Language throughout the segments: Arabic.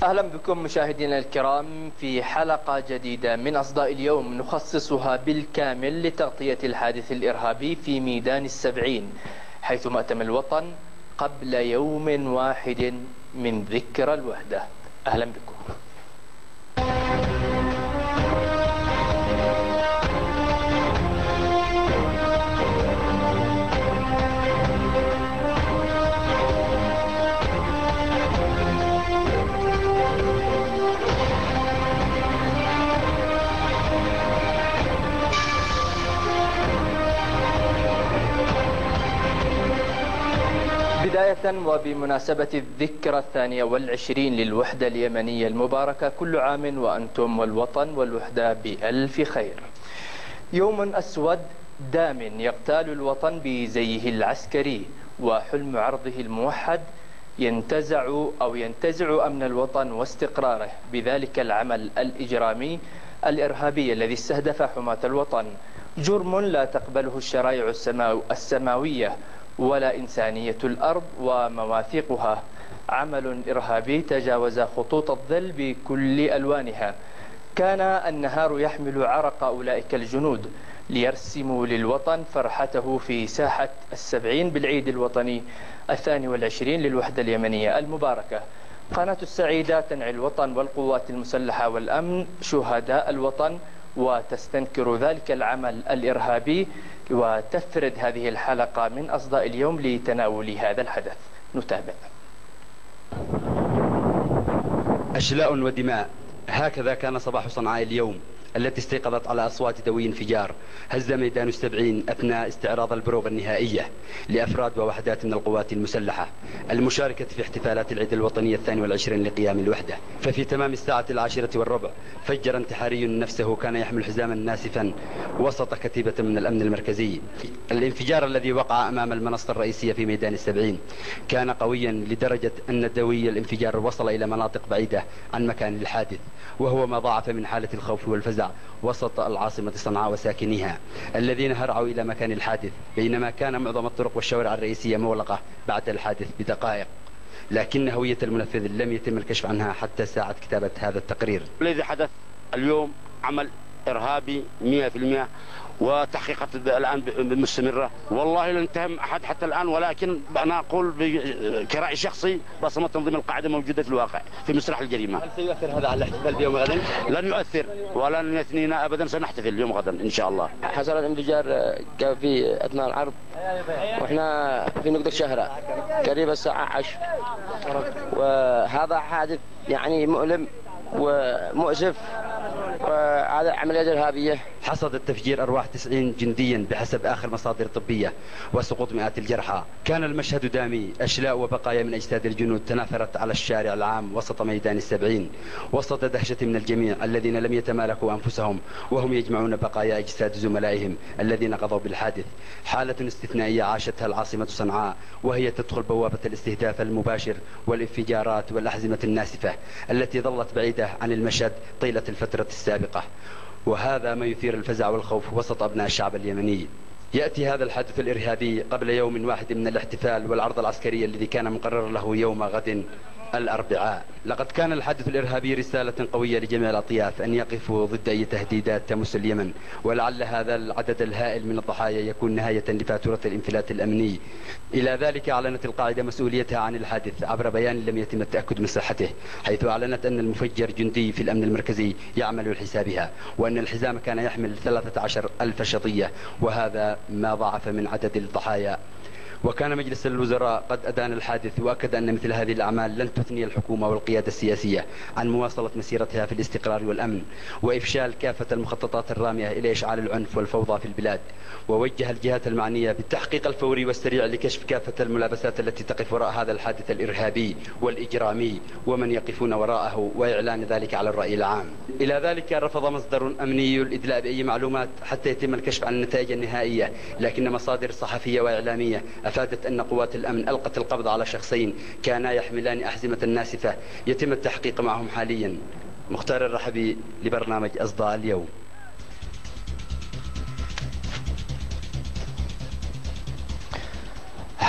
أهلا بكم مشاهدينا الكرام في حلقة جديدة من أصداء اليوم نخصصها بالكامل لتغطية الحادث الإرهابي في ميدان السبعين، حيث مأتم الوطن قبل يوم واحد من ذكرى الوحدة. أهلا بكم. بداية وبمناسبة الذكرى 22 للوحدة اليمنية المباركة، كل عام وأنتم والوطن والوحدة بألف خير. يوم أسود دام يغتال الوطن بزيه العسكري، وحلم عرضه الموحد ينتزع أمن الوطن واستقراره بذلك العمل الإجرامي الإرهابي الذي استهدف حماة الوطن. جرم لا تقبله الشرائع السماوية ولا إنسانية الأرض ومواثيقها، عمل إرهابي تجاوز خطوط الظل بكل ألوانها. كان النهار يحمل عرق أولئك الجنود ليرسموا للوطن فرحته في ساحة السبعين بالعيد الوطني 22 للوحدة اليمنية المباركة. قناة السعيدة تنعي الوطن والقوات المسلحة والأمن شهداء الوطن وتستنكر ذلك العمل الإرهابي، وتفرد هذه الحلقة من أصداء اليوم لتناول هذا الحدث. نتابع. أشلاء ودماء، هكذا كان صباح صنعاء اليوم التي استيقظت على أصوات دوي انفجار هز ميدان السبعين أثناء استعراض البروغ النهائية لأفراد ووحدات من القوات المسلحة المشاركة في احتفالات العيد الوطني 22 لقيام الوحدة. ففي تمام الساعة 10:15 فجر انتحاري نفسه كان يحمل حزاما ناسفا وسط كتيبة من الأمن المركزي. الانفجار الذي وقع أمام المنصة الرئيسية في ميدان السبعين كان قويا لدرجة أن دوي الانفجار وصل إلى مناطق بعيدة عن مكان الحادث، وهو ما ضاعف من حالة الخوف والفزع وسط العاصمة صنعاء وساكنيها الذين هرعوا إلى مكان الحادث، بينما كان معظم الطرق والشوارع الرئيسية مغلقة بعد الحادث بدقائق، لكن هوية المنفذ لم يتم الكشف عنها حتى ساعة كتابة هذا التقرير. الذي حدث اليوم عمل إرهابي 100%، وتحقيقات الآن مستمرة، والله لن نتهم أحد حتى الآن، ولكن أنا أقول كرأي شخصي بصمة تنظيم القاعدة موجودة في الواقع في مسرح الجريمة. هل سيؤثر هذا على الاحتفال بيوم غد؟ لن يؤثر ولن يثنينا أبدا، سنحتفل يوم غدا إن شاء الله. حصل الانفجار في أثناء العرض، وإحنا في نقطة شهراء قريب الساعة 10، وهذا حادث يعني مؤلم ومؤسف، وهذا عملية إرهابية. حصد التفجير أرواح 90 جنديا بحسب آخر مصادر طبية وسقوط مئات الجرحى. كان المشهد دامي، أشلاء وبقايا من أجساد الجنود تناثرت على الشارع العام وسط ميدان السبعين وسط دهشة من الجميع الذين لم يتمالكوا أنفسهم وهم يجمعون بقايا أجساد زملائهم الذين قضوا بالحادث. حالة استثنائية عاشتها العاصمة صنعاء، وهي تدخل بوابة الاستهداف المباشر والانفجارات والأحزمة الناسفة التي ظلت بعيدة عن المشهد طيلة الفترة السابقة، وهذا ما يثير الفزع والخوف وسط أبناء الشعب اليمني. يأتي هذا الحادث الإرهابي قبل يوم واحد من الاحتفال والعرض العسكري الذي كان مقرر له يوم غد الأربعاء. لقد كان الحادث الإرهابي رسالة قوية لجميع الأطياف أن يقفوا ضد أي تهديدات تمس اليمن، ولعل هذا العدد الهائل من الضحايا يكون نهاية لفاتورة الانفلات الأمني. إلى ذلك أعلنت القاعدة مسؤوليتها عن الحادث عبر بيان لم يتم التأكد من صحته، حيث أعلنت أن المفجر جندي في الأمن المركزي يعمل لحسابها، وأن الحزام كان يحمل 13,000 شظية، وهذا ما ضاعف من عدد الضحايا. وكان مجلس الوزراء قد أدان الحادث وأكد أن مثل هذه الأعمال لن تثني الحكومة والقيادة السياسية عن مواصلة مسيرتها في الاستقرار والأمن وإفشال كافة المخططات الرامية إلى إشعال العنف والفوضى في البلاد، ووجه الجهات المعنية بالتحقيق الفوري والسريع لكشف كافة الملابسات التي تقف وراء هذا الحادث الإرهابي والإجرامي ومن يقفون وراءه، وإعلان ذلك على الرأي العام. إلى ذلك رفض مصدر أمني الإدلاء بأي معلومات حتى يتم الكشف عن النتائج النهائية، لكن مصادر صحفية وإعلامية أفادت أن قوات الأمن ألقت القبض على شخصين كانا يحملان أحزمة ناسفة يتم التحقيق معهم حاليا. مختار الرحبي لبرنامج أصداء اليوم.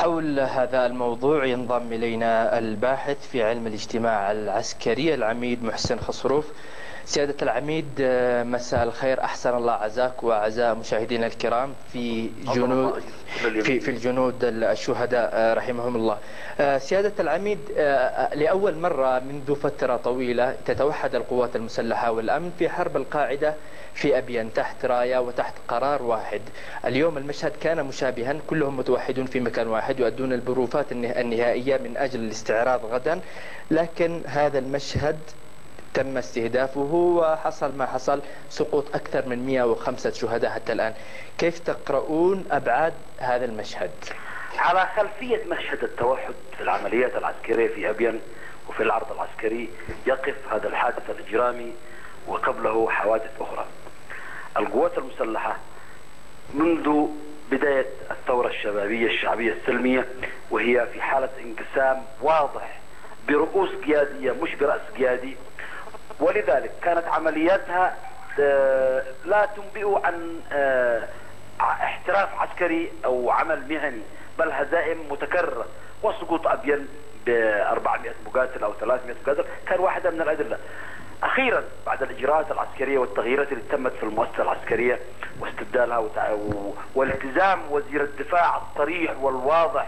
حول هذا الموضوع ينضم إلينا الباحث في علم الاجتماع العسكري العميد محسن خصروف. سيادة العميد، مساء الخير، أحسن الله عزاك وعزاء مشاهدينا الكرام في الجنود الشهداء رحمهم الله. سيادة العميد، لأول مرة منذ فترة طويلة تتوحد القوات المسلحة والأمن في حرب القاعدة في أبين تحت راية وتحت قرار واحد. اليوم المشهد كان مشابها، كلهم متوحدون في مكان واحد يؤدون البروفات النهائية من أجل الاستعراض غدا، لكن هذا المشهد تم استهدافه وحصل ما حصل، سقوط أكثر من 105 شهداء حتى الآن. كيف تقرؤون أبعاد هذا المشهد؟ على خلفية مشهد التوحد في العمليات العسكرية في أبين وفي العرض العسكري يقف هذا الحادث الإجرامي وقبله حوادث أخرى. القوات المسلحة منذ بداية الثورة الشبابية الشعبية السلمية وهي في حالة انقسام واضح برؤوس قيادية مش برأس قيادي، ولذلك كانت عملياتها لا تنبئ عن احتراف عسكري أو عمل مهني، بل هزائم متكررة. وسقوط أبين ب 400 مقاتل أو 300 مقاتل كان واحدة من الأدلة. أخيرا بعد الإجراءات العسكرية والتغييرات اللي تمت في المؤسسة العسكرية واستبدالها والتزام وزير الدفاع الصريح والواضح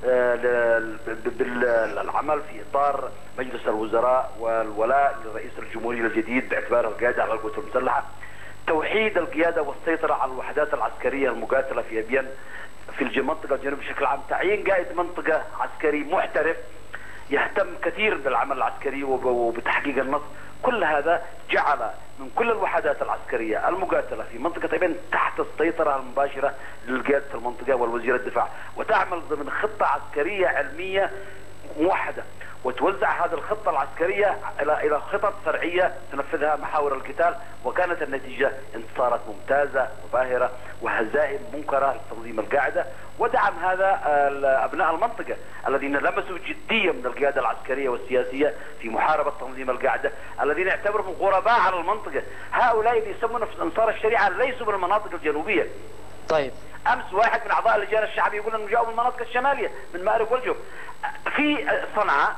بالعمل في إطار مجلس الوزراء والولاء لرئيس الجمهورية الجديد باعتباره القائد على القوات المسلحة، توحيد القيادة والسيطرة على الوحدات العسكرية المقاتلة في أبين في المنطقة الجنوبية بشكل عام، تعيين قائد منطقة عسكري محترف يهتم كثير بالعمل العسكري وبتحقيق النصر. كل هذا جعل من كل الوحدات العسكرية المقاتلة في منطقة أبين تحت السيطرة المباشرة لقيادة المنطقة والوزير الدفاع، وتعمل ضمن خطة عسكرية علمية موحدة، وتوزع هذه الخطة العسكرية إلى خطط فرعية تنفذها محاور القتال. وكانت النتيجة انتصارات ممتازة وباهرة وهزائم منكرة لتنظيم القاعدة. ودعم هذا أبناء المنطقة الذين لمسوا جدية من القيادة العسكرية والسياسية في محاربة تنظيم القاعدة، الذين يعتبرهم غرباء على المنطقة. هؤلاء اللي يسمون أنصار الشريعة ليسوا من المناطق الجنوبية. طيب، أمس واحد من أعضاء اللجان الشعبي يقول أنهم جاءوا من المناطق الشمالية من مأرب والجوف. في صنعاء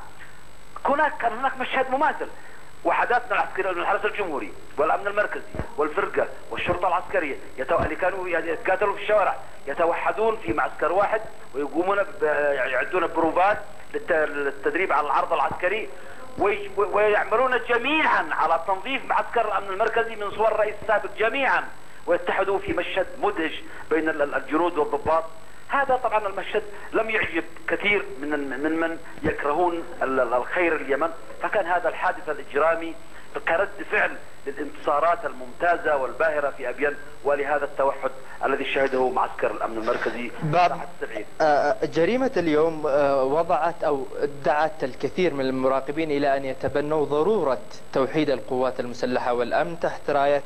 كان هناك مشهد مماثل، وحداتنا العسكرية من الحرس الجمهوري والأمن المركزي والفرقة والشرطة العسكرية اللي كانوا يتقاتلوا في الشوارع يتوحدون في معسكر واحد ويقومون يعدون بروفات للتدريب على العرض العسكري، ويعملون جميعا على تنظيف معسكر الأمن المركزي من صور الرئيس السابق جميعا، ويتحدوا في مشهد مدهش بين الجنود والضباط. هذا طبعا المشهد لم يعجب كثير من يكرهون الخير اليمن، فكان هذا الحادث الإجرامي كرد فعل للانتصارات الممتازة والباهرة في أبين ولهذا التوحد الذي شهده معسكر الأمن المركزي بعد 70. جريمة اليوم وضعت أو دعت الكثير من المراقبين إلى أن يتبنوا ضرورة توحيد القوات المسلحة والأمن تحت راية،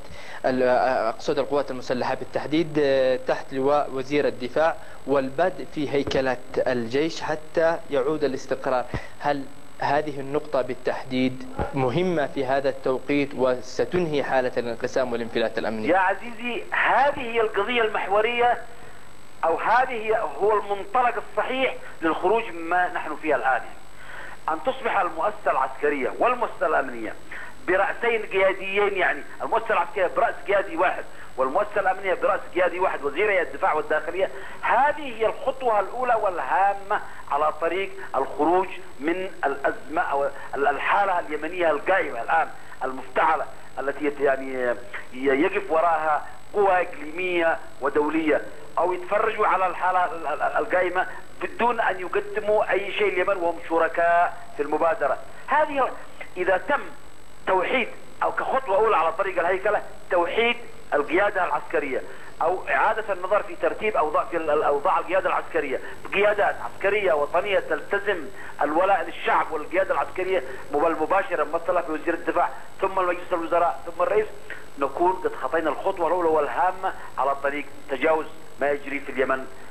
أقصد القوات المسلحة بالتحديد تحت لواء وزير الدفاع، والبدء في هيكلة الجيش حتى يعود الاستقرار. هل هذه النقطة بالتحديد مهمة في هذا التوقيت وستنهي حالة الانقسام والانفلات الأمني؟ يا عزيزي، هذه هي القضية المحورية، أو هذه هو المنطلق الصحيح للخروج مما نحن فيها الآن، أن تصبح المؤسسة العسكرية والمؤسسة الأمنية برأسين قياديين، يعني المؤسسة العسكرية برأس قيادي واحد والمؤسسة الأمنية برأس قيادي واحد وزيري الدفاع والداخلية. هذه هي الخطوة الأولى والهامة على طريق الخروج من الأزمة أو الحالة اليمنية القائمة الآن المفتعلة، التي يعني يقف وراءها قوى إقليمية ودولية أو يتفرجوا على الحالة القائمة بدون أن يقدموا أي شيء اليمن وهم شركاء في المبادرة. هذه إذا تم توحيد أو كخطوة أولى على طريق الهيكلة توحيد القيادة العسكرية أو إعادة النظر في ترتيب أوضاع القيادة العسكرية بقيادات عسكرية وطنية تلتزم الولاء للشعب، والقيادة العسكرية المباشرة ممثلة في وزير الدفاع ثم مجلس الوزراء ثم الرئيس، نكون قد خطينا الخطوة الأولى والهامة على طريق تجاوز ما يجري في اليمن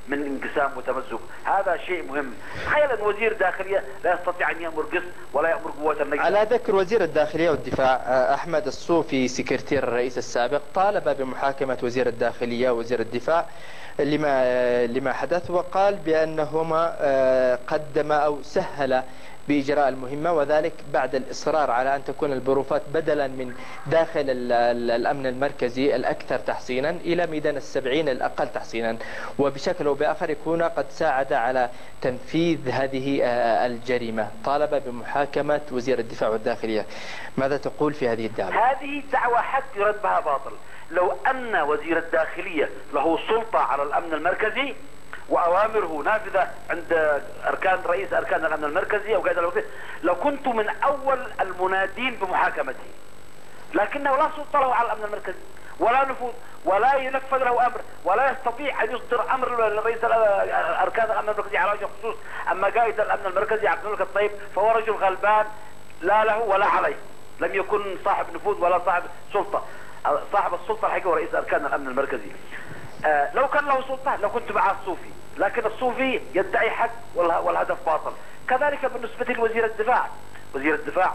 من انقسام وتمزق. هذا شيء مهم. تخيل ان وزير داخليه لا يستطيع ان يامر قسط ولا يامر قوات النجدة. على ذكر وزير الداخليه والدفاع، احمد الصوفي سكرتير الرئيس السابق طالب بمحاكمه وزير الداخليه ووزير الدفاع لما حدث، وقال بانهما قدم او سهل بإجراء المهمة، وذلك بعد الإصرار على أن تكون البروفات بدلا من داخل الأمن المركزي الأكثر تحصينا إلى ميدان السبعين الأقل تحصينا، وبشكل أو بآخر يكون قد ساعد على تنفيذ هذه الجريمة. طالب بمحاكمة وزير الدفاع والداخلية. ماذا تقول في هذه الدعوة؟ هذه دعوة حق يرد بها باطل. لو أن وزير الداخلية له سلطة على الأمن المركزي وأوامره نافذة عند رئيس أركان الأمن المركزي أو قائد الوزير، لو كنت من أول المنادين بمحاكمته، لكنه لا سلطة له على الأمن المركزي ولا نفوذ ولا ينفذ له أمر ولا يستطيع أن يصدر أمر لرئيس أركان الأمن المركزي على وجه الخصوص. أما قائد الأمن المركزي عبد الملك الطيب فهو رجل غلبان لا له ولا عليه، لم يكن صاحب نفوذ ولا صاحب سلطة. صاحب السلطة الحقيقي هو رئيس أركان الأمن المركزي. لو كان له سلطة لو كنت مع الصوفي، لكن الصوفي يدعي حق والهدف باطل. كذلك بالنسبة لوزير الدفاع. وزير الدفاع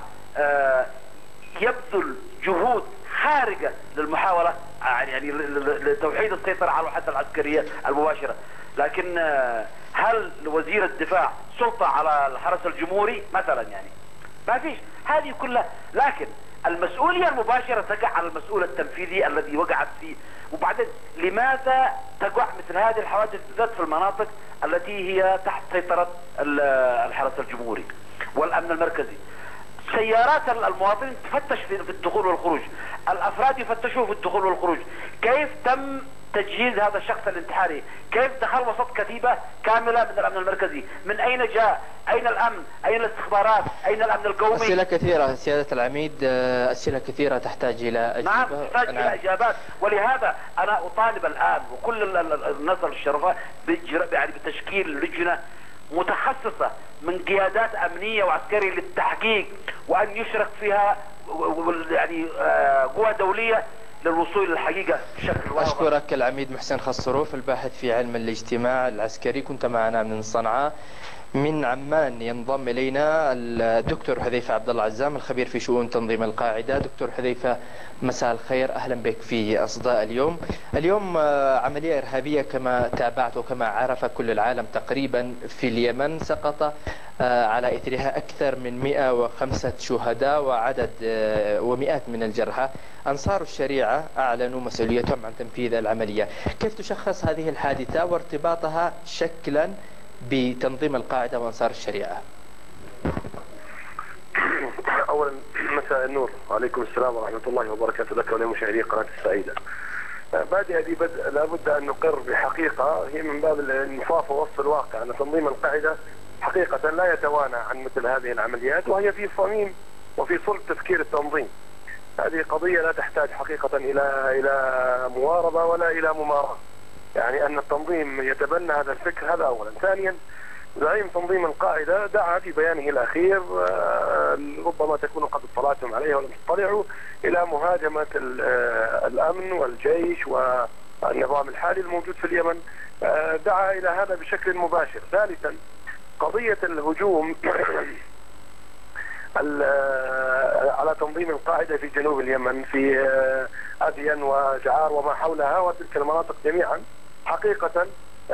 يبذل جهود خارجة للمحاولة يعني لتوحيد السيطرة على الوحدة العسكرية المباشرة، لكن هل لوزير الدفاع سلطة على الحرس الجمهوري مثلا؟ يعني ما فيش. هذه كلها، لكن المسؤولية المباشرة تقع على المسؤول التنفيذي الذي وقعت فيه. وبعدين لماذا تقع مثل هذه الحوادث بالذات في المناطق التي هي تحت سيطرة الحرس الجمهوري والأمن المركزي؟ سيارات المواطنين تفتش في الدخول والخروج، الأفراد يفتشوا في الدخول والخروج. كيف تم تجهيز هذا الشخص الانتحاري؟ كيف دخل وسط كتيبة كاملة من الأمن المركزي؟ من أين جاء؟ أين الأمن؟ أين الاستخبارات؟ أين الأمن القومي؟ أسئلة كثيرة سيادة العميد، أسئلة كثيرة تحتاج إلى أجابة. نعم، تحتاج إلى إجابات. ولهذا أنا أطالب الآن وكل الناس الشرفاء يعني بتشكيل لجنة متخصصة من قيادات أمنية وعسكرية للتحقيق، وأن يشرك فيها يعني قوى دولية للوصول للحقيقة بشكل واضح. أشكرك العميد محسن خسروف، الباحث في علم الاجتماع العسكري، كنت معنا من صنعاء. من عمان ينضم إلينا الدكتور حذيفة عبد الله عزام، الخبير في شؤون تنظيم القاعدة. دكتور حذيفة، مساء الخير، أهلا بك في أصداء اليوم. اليوم عملية إرهابية كما تابعت وكما عرف كل العالم تقريبا في اليمن، سقط على إثرها أكثر من 105 شهداء وعدد ومئات من الجرحى. أنصار الشريعة أعلنوا مسؤوليتهم عن تنفيذ العملية. كيف تشخص هذه الحادثة وارتباطها شكلا بتنظيم القاعدة وأنصار الشريعة؟ أولا مساء النور، وعليكم السلام ورحمة الله وبركاته لك ولمشاهدي قناة السعيدة. بادئ ذي بدء لابد أن نقر بحقيقة هي من باب الإنصاف ووصف الواقع أن تنظيم القاعدة حقيقة لا يتوانى عن مثل هذه العمليات، وهي في صميم وفي صلب تفكير التنظيم. هذه قضية لا تحتاج حقيقة إلى مواربة ولا إلى ممارسة. يعني أن التنظيم يتبنى هذا الفكر، هذا أولا. ثانيا، زعيم تنظيم القاعدة دعا في بيانه الأخير، ربما تكونوا قد اطلعتم عليه ولم تطلعوا، إلى مهاجمة الأمن والجيش والنظام الحالي الموجود في اليمن. دعا إلى هذا بشكل مباشر. ثالثا، قضية الهجوم على تنظيم القاعدة في جنوب اليمن في أدين وجعار وما حولها وتلك المناطق جميعا، حقيقة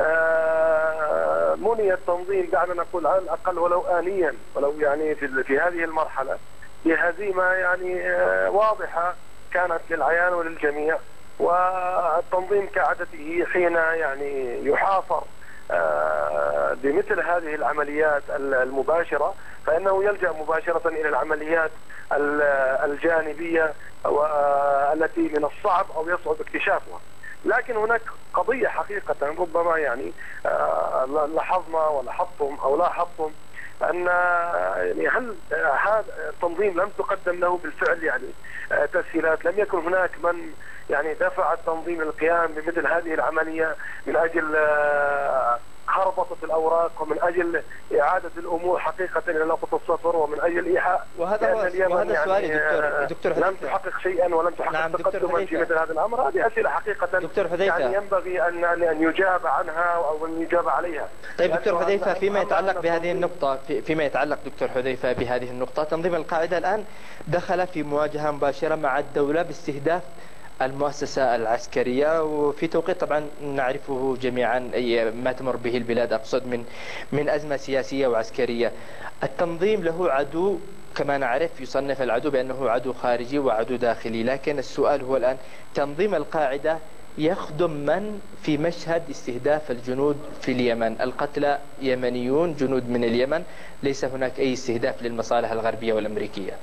مني التنظيم، دعنا نقول على الأقل ولو آنيا، ولو يعني في هذه المرحلة، بهزيمة يعني واضحة كانت للعيان وللجميع. والتنظيم كعادته حين يعني يحاصر بمثل هذه العمليات المباشرة فإنه يلجأ مباشرة إلى العمليات الجانبية والتي من الصعب أو يصعب اكتشافها. لكن هناك قضية حقيقة ربما يعني لاحظنا ولاحظتم أو لاحظتم أن يعني هل هذا التنظيم لم تقدم له بالفعل يعني تسهيلات؟ لم يكن هناك من يعني دفع التنظيم للقيام بمثل هذه العملية من أجل خربطة الأوراق ومن أجل إعادة الأمور حقيقة إلى نقطة الصفر ومن أجل إيحاء وهذا سؤالي دكتور لم تحقق شيئا ولم تحقق تقدما في مثل هذا الأمر. هذه أسئلة حقيقة دكتور حذيفة يعني ينبغي أن يجاب عنها أو أن يجاب عليها. طيب دكتور حذيفة، فيما يتعلق بهذه النقطة، فيما يتعلق دكتور حذيفة بهذه النقطة، تنظيم القاعدة الآن دخل في مواجهة مباشرة مع الدولة باستهداف المؤسسة العسكرية، وفي توقيت طبعا نعرفه جميعا ما تمر به البلاد، أقصد من أزمة سياسية وعسكرية. التنظيم له عدو كما نعرف، يصنف العدو بأنه عدو خارجي وعدو داخلي، لكن السؤال هو الآن تنظيم القاعدة يخدم من في مشهد استهداف الجنود في اليمن؟ القتلى يمنيون، جنود من اليمن، ليس هناك أي استهداف للمصالح الغربية والأمريكية.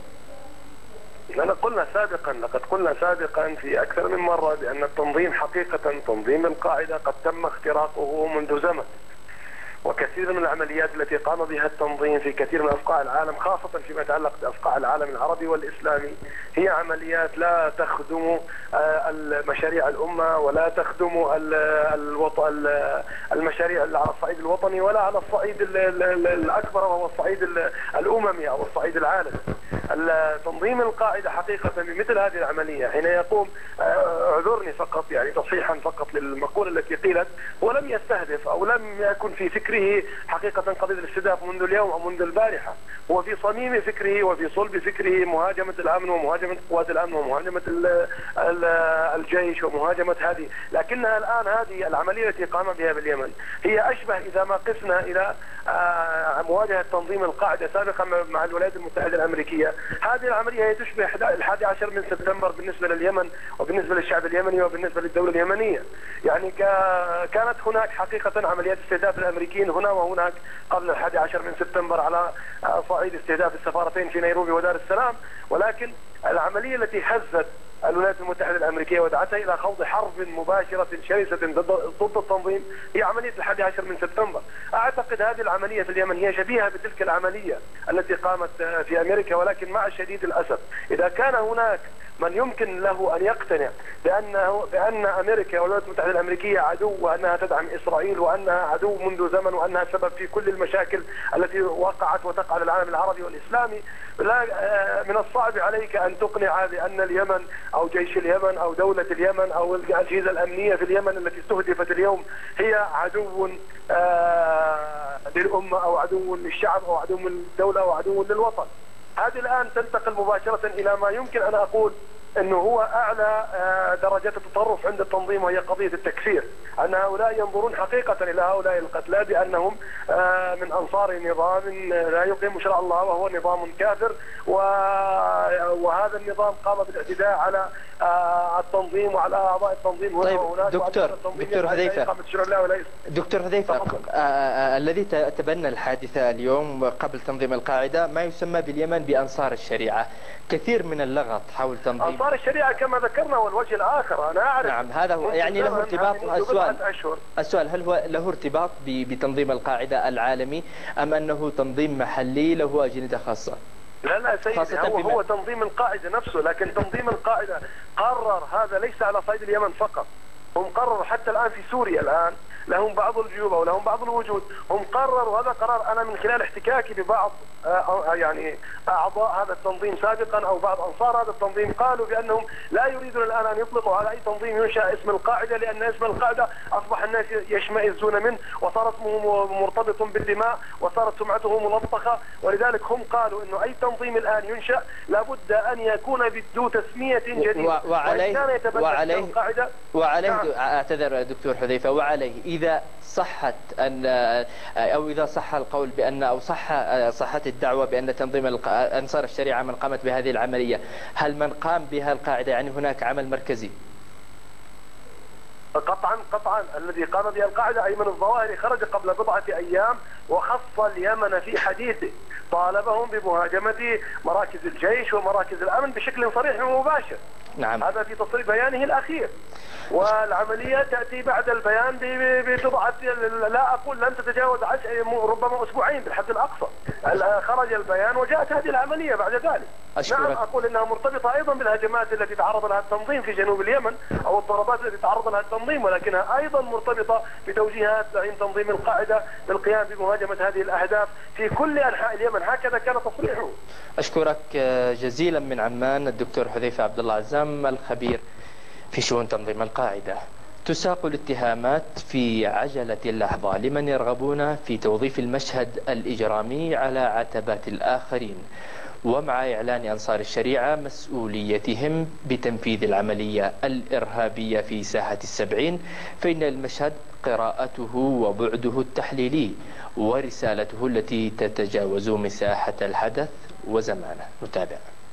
لقد قلنا سابقا في أكثر من مرة بأن التنظيم حقيقة، تنظيم القاعدة قد تم اختراقه منذ زمن، وكثير من العمليات التي قام بها التنظيم في كثير من أفقاع العالم، خاصة فيما يتعلق بأفقاع العالم العربي والإسلامي، هي عمليات لا تخدم المشاريع الأمة ولا تخدم المشاريع على الصعيد الوطني ولا على الصعيد الأكبر وهو الصعيد الأممي أو الصعيد العالمي. تنظيم القاعدة حقيقة بمثل هذه العملية حين يقوم، اعذرني فقط يعني تصحيحا فقط للمقولة التي قيلت، ولم يستهدف أو لم يكن في فكره حقيقة قضية الاستهداف منذ اليوم أو منذ البارحة، هو في صميم فكره وفي صلب فكره مهاجمة الأمن ومهاجمة قوات الأمن ومهاجمة الجيش ومهاجمة هذه. لكنها الآن هذه العملية التي قام بها باليمن هي أشبه إذا ما قسنا إلى مواجهة تنظيم القاعدة سابقا مع الولايات المتحدة الأمريكية. هذه العملية هي تشبه 11 من سبتمبر بالنسبة لليمن وبالنسبة للشعب اليمني وبالنسبة للدولة اليمنية. يعني كانت هناك حقيقة عمليات استهداف الأمريكيين هنا وهناك قبل 11 من سبتمبر على صعيد استهداف السفارتين في نيروبي ودار السلام، ولكن العملية التي هزت الولايات المتحدة الأمريكية ودعتها إلى خوض حرب مباشرة شرسة ضد التنظيم هي عملية 11 من سبتمبر. أعتقد هذه العملية في اليمن هي شبيهة بتلك العملية التي قامت في أمريكا، ولكن مع شديد الأسف إذا كان هناك من يمكن له أن يقتنع بأن أمريكا والولايات المتحدة الأمريكية عدو وأنها تدعم إسرائيل وأنها عدو منذ زمن وأنها سبب في كل المشاكل التي وقعت وتقع للعالم العربي والإسلامي، لا من الصعب عليك أن تقنع بأن اليمن أو جيش اليمن أو دولة اليمن أو الأجهزة الأمنية في اليمن التي استهدفت اليوم هي عدو للأمة أو عدو للشعب أو عدو للدولة أو عدو للوطن. هذه الآن تنتقل مباشرة إلى ما يمكن أن أقول أنه هو أعلى درجات التطرف عند التنظيم، وهي قضية التكفير، أن هؤلاء ينظرون حقيقة إلى هؤلاء القتلى بأنهم من أنصار نظام لا يقيم شرع الله وهو نظام كافر، وهذا النظام قام بالاعتداء على التنظيم وعلى أعضاء التنظيم هنا طيب وهناك. دكتور حذيفة الذي تبنى الحادثة اليوم قبل تنظيم القاعدة ما يسمى باليمن بأنصار الشريعة، كثير من اللغط حول تنظيم أنصار الشريعة كما ذكرنا. والوجه الآخر أنا أعرف نعم هذا هو، يعني له ارتباط. السؤال هل هو له ارتباط بتنظيم القاعدة العالمي أم أنه تنظيم محلي له أجندة خاصة؟ لا سيدي، هو تنظيم القاعدة نفسه، لكن تنظيم القاعدة قرر هذا ليس على صعيد اليمن فقط، هم قرروا حتى الآن في سوريا الآن لهم بعض الجيوب أو لهم بعض الوجود، هم قرروا هذا قرار. أنا من خلال احتكاكي ببعض يعني أعضاء هذا التنظيم سابقا أو بعض أنصار هذا التنظيم قالوا بأنهم لا يريدون الآن أن يطلقوا على أي تنظيم ينشأ اسم القاعدة، لأن اسم القاعدة أصبح الناس يشمئزون منه وصار اسمه مرتبط بالدماء وصارت سمعته ملطخة، ولذلك هم قالوا أنه أي تنظيم الآن ينشأ لابد أن يكون ذو تسمية جديدة. وعليه أعتذر دكتور حذيفة، وعليه إذا صحت أن أو إذا صح القول بأن أو صحت الدعوة بأن تنظيم أنصار الشريعة من قامت بهذه العملية، هل من قام بها القاعدة يعني هناك عمل مركزي؟ قطعا الذي قام بها القاعدة أيمن الظواهري خرج قبل بضعة أيام وخص اليمن في حديثه، طالبهم بمهاجمة مراكز الجيش ومراكز الأمن بشكل صريح ومباشر. نعم. هذا في تصريح بيانه الأخير. والعملية تأتي بعد البيان ببضعة، لا أقول لن تتجاوز ربما أسبوعين بالحد الأقصى. خرج البيان وجاءت هذه العملية بعد ذلك. أشكرك. نعم، أقول إنها مرتبطة أيضا بالهجمات التي تعرض لها التنظيم في جنوب اليمن أو الضربات التي تعرض لها التنظيم، ولكنها أيضا مرتبطة بتوجيهات زعيم تنظيم القاعدة بالقيام بمهاجمة هذه الأهداف في كل أنحاء اليمن. هكذا كان تصريحه. أشكرك جزيلا من عمان الدكتور حذيفة عبد الله عزام الخبير في شؤون تنظيم القاعدة. تساق الاتهامات في عجلة اللحظة لمن يرغبون في توظيف المشهد الإجرامي على عتبات الآخرين، ومع إعلان أنصار الشريعة مسؤوليتهم بتنفيذ العملية الإرهابية في ساحة السبعين، فإن المشهد قراءته وبعده التحليلي ورسالته التي تتجاوز مساحة الحدث وزمانه. نتابع.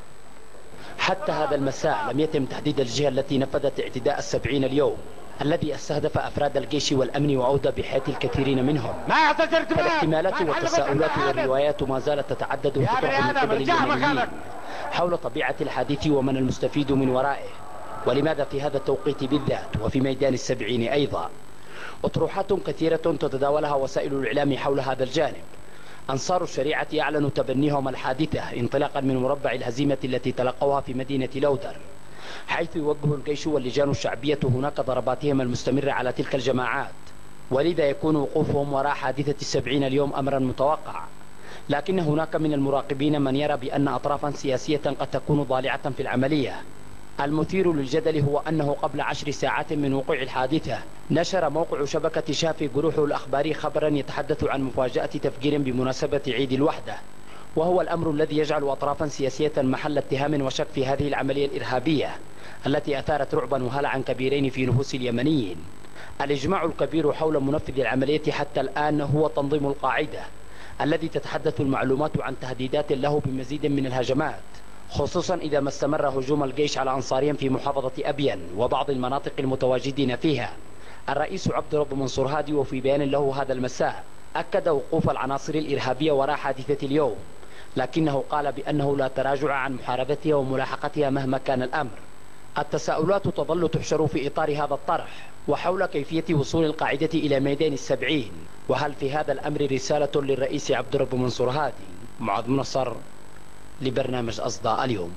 حتى هذا المساء لم يتم تحديد الجهة التي نفذت اعتداء السبعين اليوم الذي استهدف أفراد الجيش والأمن وأودى بحياة الكثيرين منهم. فالاحتمالات والتساؤلات والروايات ما زالت تتعدد وتطرح من قبل اليمنيين حول طبيعة الحادث ومن المستفيد من ورائه، ولماذا في هذا التوقيت بالذات وفي ميدان السبعين أيضا. أطروحات كثيرة تتداولها وسائل الإعلام حول هذا الجانب. أنصار الشريعة أعلنوا تبنيهم الحادثة انطلاقا من مربع الهزيمة التي تلقوها في مدينة لودر، حيث يوجه الجيش واللجان الشعبية هناك ضرباتهم المستمرة على تلك الجماعات، ولذا يكون وقوفهم وراء حادثة السبعين اليوم أمرا متوقع. لكن هناك من المراقبين من يرى بأن أطرافا سياسية قد تكون ضالعة في العملية. المثير للجدل هو أنه قبل 10 ساعات من وقوع الحادثة نشر موقع شبكة شافي جروحه الأخباري خبرا يتحدث عن مفاجأة تفجير بمناسبة عيد الوحدة، وهو الأمر الذي يجعل أطرافا سياسية محل اتهام وشك في هذه العملية الإرهابية التي أثارت رعبا وهلعا كبيرين في نفوس اليمنيين. الإجماع الكبير حول منفذ العملية حتى الآن هو تنظيم القاعدة الذي تتحدث المعلومات عن تهديدات له بمزيد من الهجمات، خصوصا إذا ما استمر هجوم الجيش على أنصارهم في محافظة أبين وبعض المناطق المتواجدين فيها. الرئيس عبد رب منصور هادي وفي بيان له هذا المساء أكد وقوف العناصر الإرهابية وراء حادثة اليوم، لكنه قال بأنه لا تراجع عن محاربتها وملاحقتها مهما كان الأمر. التساؤلات تظل تحشر في إطار هذا الطرح وحول كيفية وصول القاعدة إلى ميدان السبعين، وهل في هذا الأمر رسالة للرئيس عبد رب منصور هادي. معاذ منصر لبرنامج أصداء اليوم.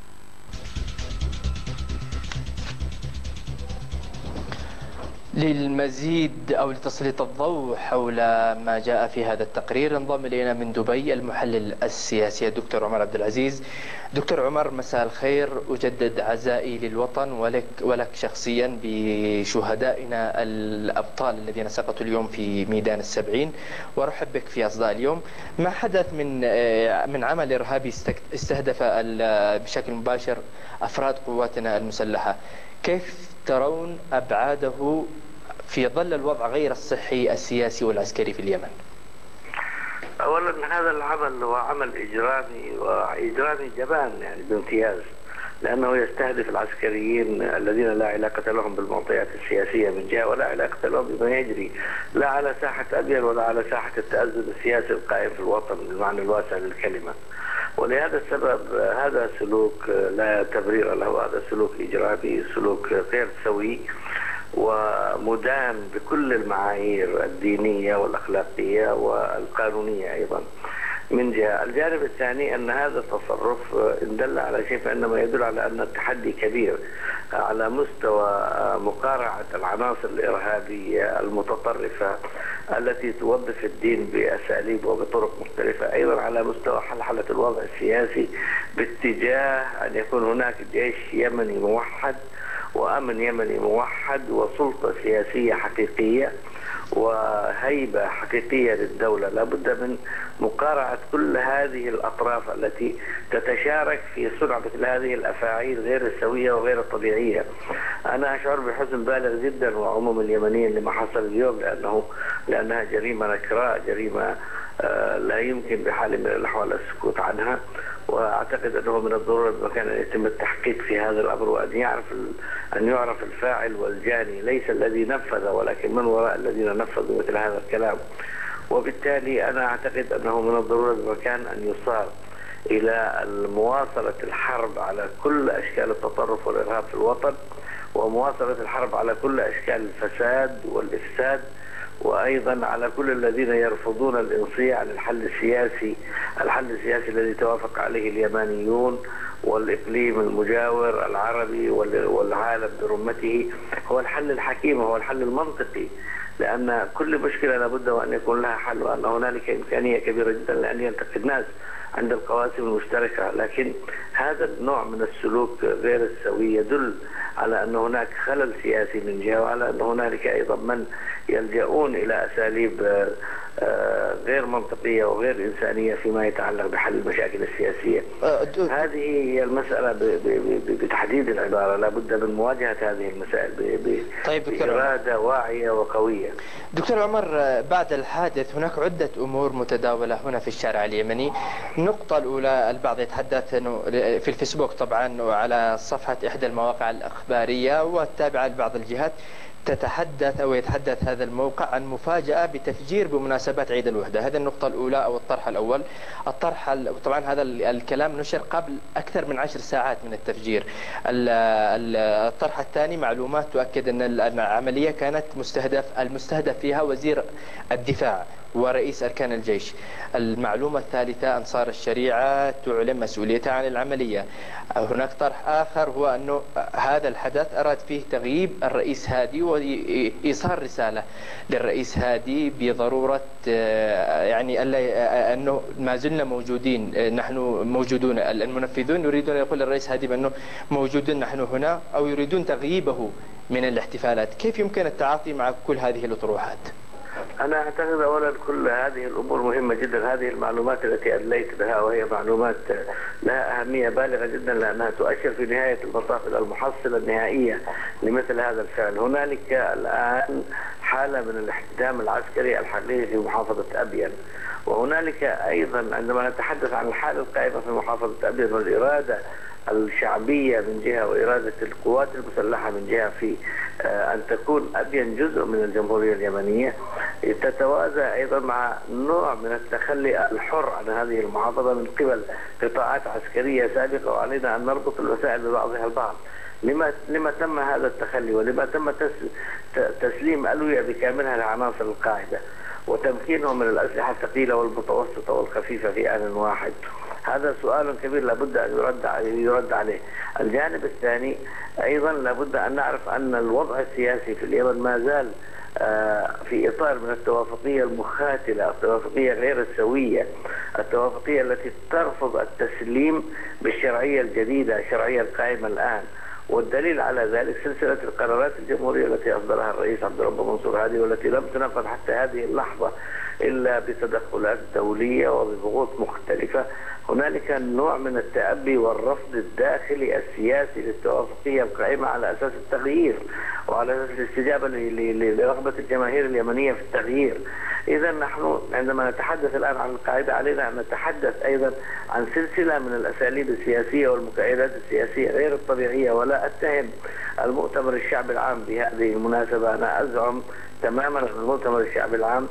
للمزيد أو لتسليط الضوء حول ما جاء في هذا التقرير انضم إلينا من دبي المحلل السياسي الدكتور عمر عبد العزيز. دكتور عمر، مساء الخير. أجدد عزائي للوطن ولك شخصيا بشهدائنا الأبطال الذين سقطوا اليوم في ميدان السبعين، وأرحب بك في أصداء اليوم. ما حدث من عمل إرهابي استهدف بشكل مباشر أفراد قواتنا المسلحة، كيف ترون أبعاده في ظل الوضع غير الصحي السياسي والعسكري في اليمن؟ أولا هذا العمل هو عمل إجرامي، وإجرامي جبان يعني بامتياز، لأنه يستهدف العسكريين الذين لا علاقة لهم بالمعطيات السياسية من جهة، ولا علاقة لهم بما يجري لا على ساحة أبين ولا على ساحة التأزم السياسي القائم في الوطن بالمعنى الواسع للكلمة. ولهذا السبب هذا سلوك لا تبرير له، هذا سلوك إجرامي، سلوك غير سوي ومدان بكل المعايير الدينية والأخلاقية والقانونية أيضا من جهة. الجانب الثاني أن هذا التصرف إن دل على شيء فإنما يدل على أن التحدي كبير على مستوى مقارعة العناصر الإرهابية المتطرفة التي توظف الدين بأساليب وبطرق مختلفة، أيضا على مستوى حلحلة الوضع السياسي باتجاه أن يكون هناك جيش يمني موحد وأمن يمني موحد وسلطة سياسية حقيقية وهيبة حقيقية للدولة. لابد من مقارعة كل هذه الأطراف التي تتشارك في صنع مثل هذه الأفاعيل غير السوية وغير الطبيعية. أنا أشعر بحزن بالغ جدا وعموم اليمنيين لما حصل اليوم، لأنها جريمة نكراء، جريمة لا يمكن بحال من الأحوال السكوت عنها، وأعتقد أنه من الضرورة بمكان أن يتم التحقيق في هذا الأمر، وأن يعرف الفاعل والجاني، ليس الذي نفذ ولكن من وراء الذين نفذوا مثل هذا الكلام. وبالتالي أنا أعتقد أنه من الضرورة بمكان أن يصار إلى مواصلة الحرب على كل أشكال التطرف والإرهاب في الوطن، ومواصلة الحرب على كل أشكال الفساد والإفساد، وأيضا على كل الذين يرفضون الانصياع للحل السياسي، الحل السياسي الذي توافق عليه اليمانيون والإقليم المجاور العربي والعالم برمته. هو الحل الحكيم، هو الحل المنطقي، لأن كل مشكلة لابد وأن يكون لها حل، وأن هنالك إمكانية كبيرة جدا لأن يلتقي الناس عند القواسم المشتركة. لكن هذا النوع من السلوك غير السوي يدل على أن هناك خلل سياسي من جهة، وعلى أن هنالك أيضا من يلجؤون إلى أساليب غير منطقية وغير إنسانية فيما يتعلق بحل المشاكل السياسية. هذه هي المسألة بتحديد العبارة، لابد من مواجهة هذه المسائل بإرادة واعية وقوية. دكتور عمر، بعد الحادث هناك عدة أمور متداولة هنا في الشارع اليمني. النقطة الأولى، البعض يتحدث أنه في الفيسبوك طبعا وعلى صفحة إحدى المواقع الأخبارية والتابعة لبعض الجهات تتحدث أو يتحدث هذا الموقع عن مفاجأة بتفجير بمناسبات عيد الوحدة. هذه النقطة الأولى أو الطرح الأول. طبعا هذا الكلام نشر قبل أكثر من 10 ساعات من التفجير. الطرح الثاني، معلومات تؤكد أن العملية كانت المستهدف فيها وزير الدفاع ورئيس أركان الجيش. المعلومة الثالثة، أنصار الشريعة تعلن مسؤوليتها عن العملية. هناك طرح آخر هو أنه هذا الحدث أراد فيه تغييب الرئيس هادي وإيصال رسالة للرئيس هادي بضرورة يعني أنه ما زلنا موجودين، نحن موجودون. المنفذون يريدون أن يقول الرئيس هادي بأنه موجودون نحن هنا، أو يريدون تغييبه من الاحتفالات. كيف يمكن التعاطي مع كل هذه الأطروحات؟ أنا أعتقد أولا كل هذه الأمور مهمة جدا. هذه المعلومات التي أدليت بها وهي معلومات لها أهمية بالغة جدا، لأنها تؤشر في نهاية المطاف إلى المحصلة النهائية لمثل هذا الفعل. هنالك الآن حالة من الاحتدام العسكري الحقيقي في محافظة أبين، وهنالك أيضا عندما نتحدث عن الحالة القائمة في محافظة أبين والإرادة الشعبية من جهة وإرادة القوات المسلحة من جهة في أن تكون أبين جزء من الجمهورية اليمنية، تتوازى أيضا مع نوع من التخلي الحر عن هذه المحافظة من قبل قطاعات عسكرية سابقة، وعلينا أن نربط المسائل ببعضها البعض. لما تم هذا التخلي، ولما تم تسليم ألوية بكاملها لعناصر القاعدة وتمكينهم من الأسلحة الثقيلة والمتوسطة والخفيفة في آن واحد؟ هذا سؤال كبير لابد أن يرد عليه. الجانب الثاني أيضا لابد أن نعرف أن الوضع السياسي في اليمن ما زال في إطار من التوافقية المخاتلة، التوافقية غير السوية، التوافقية التي ترفض التسليم بالشرعية الجديدة، الشرعية القائمة الآن. والدليل على ذلك سلسلة القرارات الجمهورية التي أصدرها الرئيس عبد الرب منصور هادي، والتي لم تنفذ حتى هذه اللحظة إلا بتدخلات دولية وبضغوط مختلفة. هنالك نوع من التأبي والرفض الداخلي السياسي للتوافقية القائمة على أساس التغيير وعلى أساس الاستجابة لرغبة الجماهير اليمنية في التغيير. إذا نحن عندما نتحدث الآن عن القاعدة علينا أن نتحدث أيضا عن سلسلة من الأساليب السياسية والمكائدات السياسية غير الطبيعية. ولا أتهم المؤتمر الشعبي العام بهذه المناسبة، أنا أزعم تماما أن المؤتمر الشعبي العام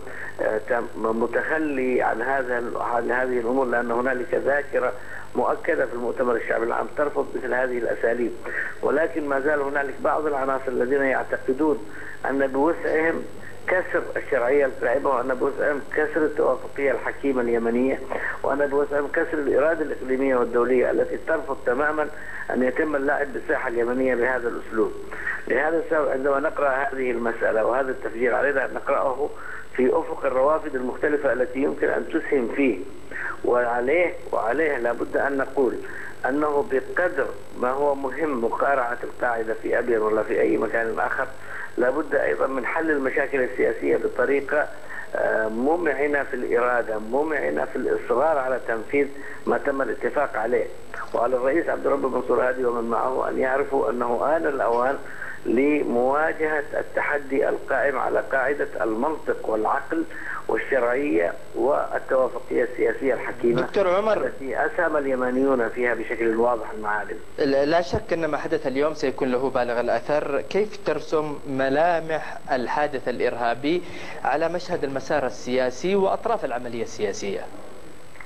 متخلي عن هذه الأمور، لأن هنالك ذاكرة مؤكدة في المؤتمر الشعبي العام ترفض مثل هذه الأساليب. ولكن ما زال هنالك بعض العناصر الذين يعتقدون أن بوسعهم كسر الشرعية القائمة، وأن بوسعهم كسر التوافقية الحكيمة اليمنية، وأن بوسعهم كسر الإرادة الإقليمية والدولية التي ترفض تماما أن يتم اللعب بالساحة اليمنية بهذا الأسلوب. لهذا السبب عندما نقرأ هذه المسألة وهذا التفجير علينا أن نقرأه في أفق الروافد المختلفة التي يمكن أن تسهم فيه. وعليه لابد أن نقول أنه بقدر ما هو مهم مقارعة القاعدة في أبين ولا في أي مكان آخر، لابد أيضا من حل المشاكل السياسية بطريقة ممعنة في الإرادة، ممعنة في الإصرار على تنفيذ ما تم الاتفاق عليه. وعلى الرئيس عبد الرب منصور هادي ومن معه أن يعرفوا أنه آن الأوان لمواجهة التحدي القائم على قاعدة المنطق والعقل والشرعية والتوافقية السياسية الحكيمة، دكتور عمر، التي أسهم اليمنيون فيها بشكل واضح المعالم. لا شك أن ما حدث اليوم سيكون له بالغ الأثر. كيف ترسم ملامح الحادث الإرهابي على مشهد المسار السياسي وأطراف العملية السياسية؟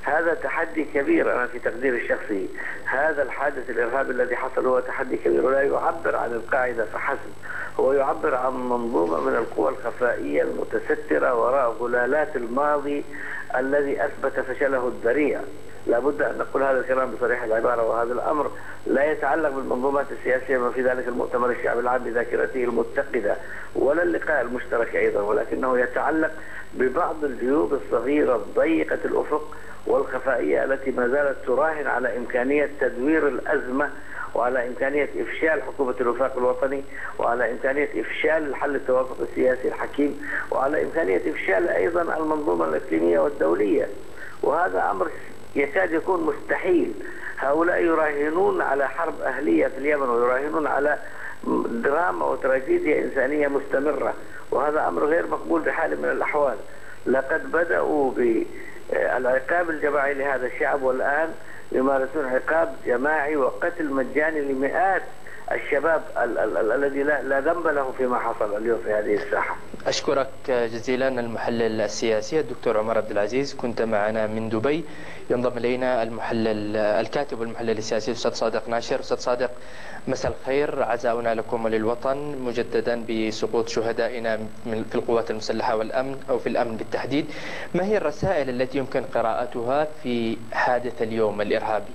هذا تحدي كبير. أنا في تقديري الشخصي هذا الحادث الإرهابي الذي حصل هو تحدي كبير، ولا يعبر عن القاعدة فحسب، هو يعبر عن منظومة من القوى الخفائية المتسترة وراء غلالات الماضي الذي أثبت فشله الذريع. لابد أن نقول هذا الكلام بصريح العبارة، وهذا الأمر لا يتعلق بالمنظومات السياسية ما في ذلك المؤتمر الشعبي العام بذاكرته المتقدة ولا اللقاء المشترك أيضا، ولكنه يتعلق ببعض الجيوب الصغيرة الضيقة الأفق والخفائية التي ما زالت تراهن على إمكانية تدوير الأزمة، وعلى إمكانية إفشال حكومة الوفاق الوطني، وعلى إمكانية إفشال حل التوافق السياسي الحكيم، وعلى إمكانية إفشال أيضا المنظومة الإقليمية والدولية. وهذا أمر يكاد يكون مستحيل. هؤلاء يراهنون على حرب أهلية في اليمن، ويراهنون على دراما وتراجيديا إنسانية مستمرة، وهذا أمر غير مقبول بحال من الأحوال. لقد بدأوا بالعقاب الجماعي لهذا الشعب، والآن يمارسون عقاب جماعي وقتل مجاني لمئات الشباب الذي لا ذنب له فيما حصل اليوم في هذه الساحة. أشكرك جزيلا المحلل السياسي الدكتور عمر عبد العزيز، كنت معنا من دبي. ينضم إلينا الكاتب والمحلل السياسي الأستاذ صادق ناشر. أستاذ صادق، مساء الخير، عزاؤنا لكم وللوطن مجددا بسقوط شهدائنا في القوات المسلحة والأمن أو في الأمن بالتحديد. ما هي الرسائل التي يمكن قراءتها في حادث اليوم الإرهابي؟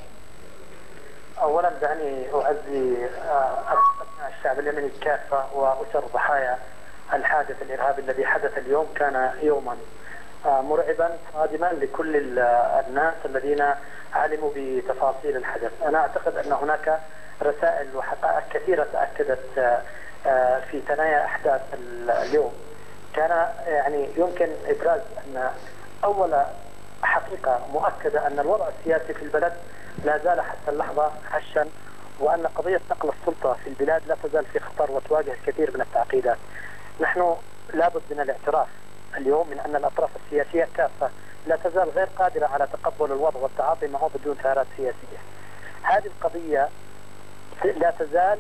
أولا دعني أعزي أبناء الشعب اليمني كافة وأسر ضحايا الحادث الإرهابي الذي حدث اليوم. كان يوما مرعبا صادما لكل الناس الذذين علموا بتفاصيل الحدث. أنا أعتقد أن هناك رسائل وحقائق كثيرة تأكدت في ثنايا أحداث اليوم. كان يعني يمكن إبراز أن أول حقيقة مؤكدة أن الوضع السياسي في البلد لا زال حتى اللحظة هشا، وأن قضية نقل السلطة في البلاد لا تزال في خطر وتواجه الكثير من التعقيدات. نحن لابد من الاعتراف اليوم من أن الأطراف السياسية كافة لا تزال غير قادرة على تقبل الوضع والتعاطي معه بدون تيارات سياسية. هذه القضية لا تزال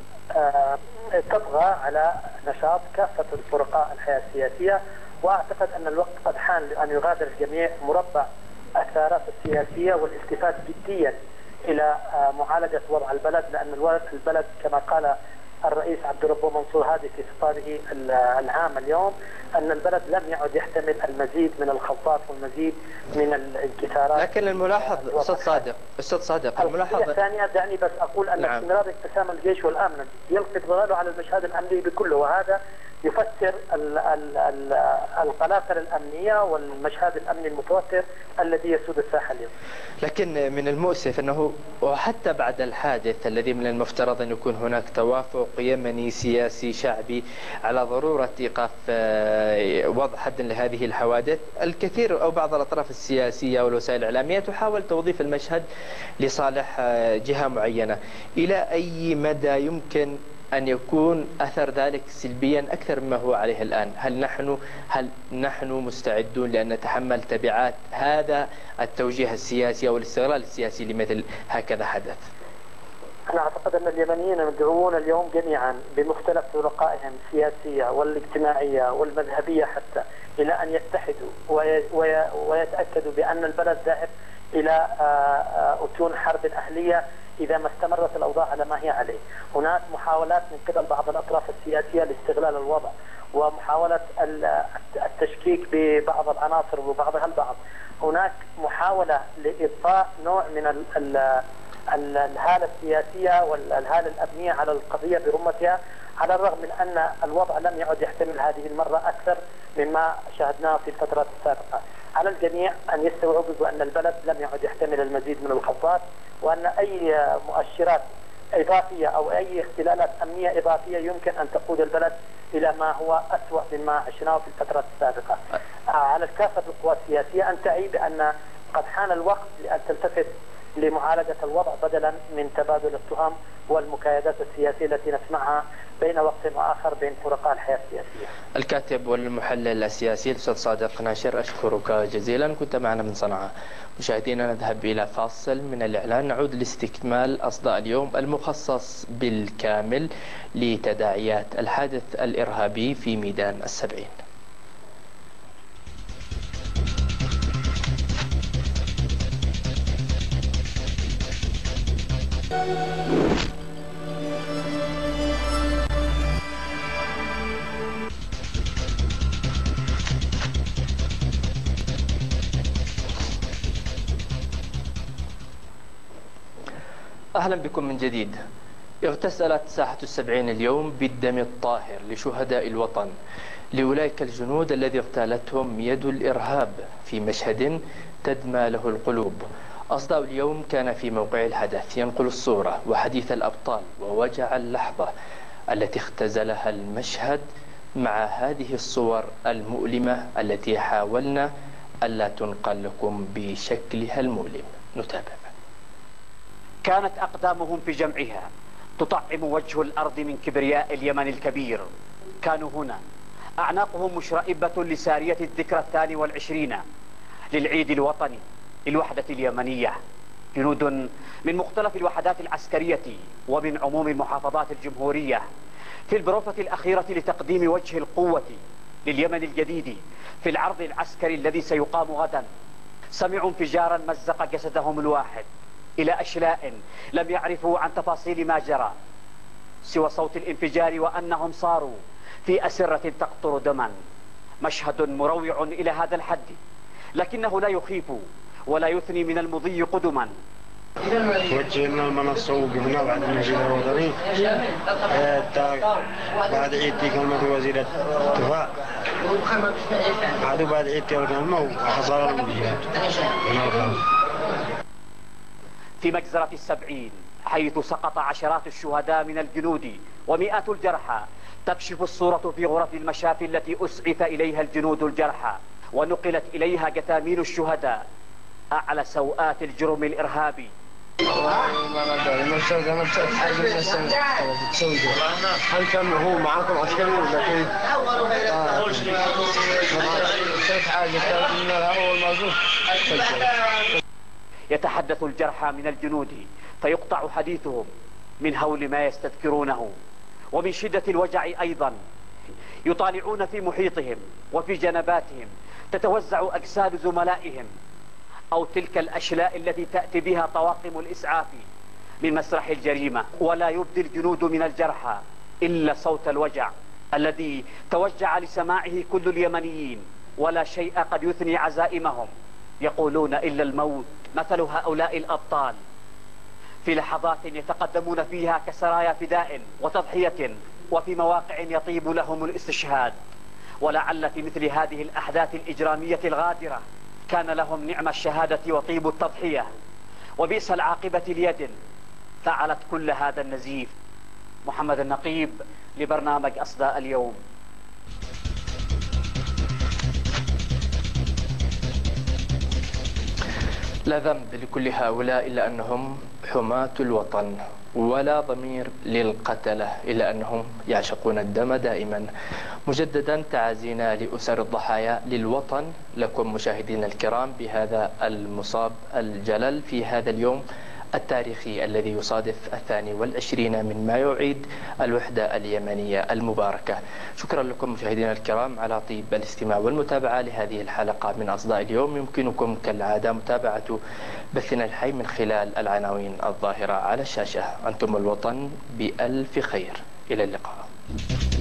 تطغى على نشاط كافة فرقاء الحياة السياسية، وأعتقد أن الوقت قد حان لأن يغادر الجميع مربع الثارات السياسية والاستفادة جديا إلى معالجة وضع البلد، لأن البلد كما قال الرئيس عبد الربه منصور هادي في خطابه العام اليوم أن البلد لم يعد يحتمل المزيد من الخلطات والمزيد من الانكسارات. لكن الملاحظ أستاذ صادق الملاحظ الثانية دعني بس أقول أن استمرار انقسام الجيش والأمن يلقي ظلاله على المشهد الأمني بكله، وهذا يفسر القلاقل الأمنية والمشهد الأمني المتوتر الذي يسود الساحة اليوم. لكن من المؤسف أنه وحتى بعد الحادث الذي من المفترض أن يكون هناك توافق يمني سياسي شعبي على ضرورة إيقاف وضع حد لهذه الحوادث، الكثير أو بعض الأطراف السياسية والوسائل الإعلامية تحاول توظيف المشهد لصالح جهة معينة. إلى أي مدى يمكن أن يكون أثر ذلك سلبيا أكثر مما هو عليه الآن؟ هل نحن مستعدون لأن نتحمل تبعات هذا التوجيه السياسي أو الاستغلال السياسي لمثل هكذا حدث؟ أنا أعتقد أن اليمنيين مدعوون اليوم جميعا بمختلف طرقائهم السياسية والاجتماعية والمذهبية حتى إلى أن يتحدوا ويتأكدوا بأن البلد ذاهب إلى أتون حرب أهلية إذا ما استمرت الأوضاع على ما هي عليه. هناك محاولات من قبل بعض الأطراف السياسية لاستغلال الوضع ومحاولة التشكيك ببعض العناصر وبعضها البعض. هناك محاولة لإضفاء نوع من الهالة السياسية والهالة الأمنية على القضية برمتها، على الرغم من أن الوضع لم يعد يحتمل هذه المرة أكثر مما شاهدناه في الفترات السابقة. على الجميع أن يستوعبوا بأن البلد لم يعد يحتمل المزيد من الخطوات، وأن أي مؤشرات إضافية أو أي اختلالات أمنية إضافية يمكن أن تقود البلد إلى ما هو أسوأ مما عشناه في الفترات السابقة. على كافة القوى السياسية أن تعي بأن قد حان الوقت لأن تلتفت لمعالجة الوضع بدلا من تبادل التهم والمكايدات السياسية التي نسمعها بين وقت وآخر بين فرقاء الحياة السياسية. الكاتب والمحلل السياسي الأستاذ صادق ناشر، أشكرك جزيلا، كنت معنا من صنعاء. مشاهدينا نذهب إلى فاصل من الإعلان، نعود لاستكمال أصداء اليوم المخصص بالكامل لتداعيات الحادث الإرهابي في ميدان السبعين. أهلا بكم من جديد. اغتسلت ساحة السبعين اليوم بالدم الطاهر لشهداء الوطن، لأولئك الجنود الذي اغتالتهم يد الإرهاب في مشهد تدمى له القلوب. أصداء اليوم كان في موقع الحدث ينقل الصورة وحديث الأبطال ووجع اللحظة التي اختزلها المشهد مع هذه الصور المؤلمة التي حاولنا ألا تنقل لكم بشكلها المؤلم. نتابع. كانت أقدامهم في جمعها تطعم وجه الأرض من كبرياء اليمن الكبير. كانوا هنا أعناقهم مشرئبة لسارية الذكرى 22 للعيد الوطني للوحدة اليمنية. جنود من مختلف الوحدات العسكرية ومن عموم المحافظات الجمهورية في البروفة الأخيرة لتقديم وجه القوة لليمن الجديد في العرض العسكري الذي سيقام غدا. سمعوا انفجارا مزق جسدهم الواحد إلى أشلاء لم يعرفوا عن تفاصيل ما جرى سوى صوت الانفجار وأنهم صاروا في أسرة تقطر دما. مشهد مروع إلى هذا الحد، لكنه لا يخيف ولا يثني من المضي قدما. توجهنا المنصة وقفنا بعد المسجد الوطني بعد عيد كلمة وزير الدفاع بعد عيد كلمة وحصل المجهد في مجزرة السبعين حيث سقط عشرات الشهداء من الجنود ومئات الجرحى. تكشف الصورة في غرف المشافي التي أسعف إليها الجنود الجرحى ونقلت إليها جثامين الشهداء أعلى سوءات الجرم الإرهابي. هل كان هو معاكم عسكري ولا كيف؟ يتحدث الجرحى من الجنود فيقطع حديثهم من هول ما يستذكرونه ومن شدة الوجع أيضا. يطالعون في محيطهم وفي جنباتهم تتوزع أجساد زملائهم أو تلك الأشلاء التي تأتي بها طواقم الإسعاف من مسرح الجريمة. ولا يبدي الجنود من الجرحى إلا صوت الوجع الذي توجع لسماعه كل اليمنيين، ولا شيء قد يثني عزائمهم. يقولون إلا الموت مثل هؤلاء الأبطال في لحظات يتقدمون فيها كسرايا فداء وتضحية وفي مواقع يطيب لهم الاستشهاد. ولعل في مثل هذه الأحداث الإجرامية الغادرة كان لهم نعم الشهادة وطيب التضحية، وبئس العاقبة اليد فعلت كل هذا النزيف. محمد النقيب لبرنامج أصداء اليوم. لا ذنب لكل هؤلاء إلا أنهم حماة الوطن، ولا ضمير للقتلة إلا أنهم يعشقون الدم دائما. مجددا تعازينا لأسر الضحايا للوطن لكم مشاهدينا الكرام بهذا المصاب الجلل في هذا اليوم التاريخي الذي يصادف 22 من مايو عيد الوحدة اليمنية المباركة. شكرا لكم مشاهدينا الكرام على طيب الاستماع والمتابعة لهذه الحلقة من أصداء اليوم. يمكنكم كالعادة متابعة بثنا الحي من خلال العناوين الظاهرة على الشاشة. أنتم الوطن بألف خير. إلى اللقاء.